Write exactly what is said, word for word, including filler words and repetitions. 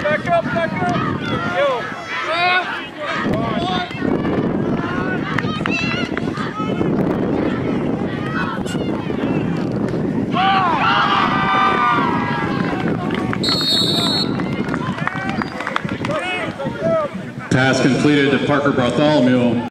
Back up, back up. Yo. Pass completed to Parker Bartholomew.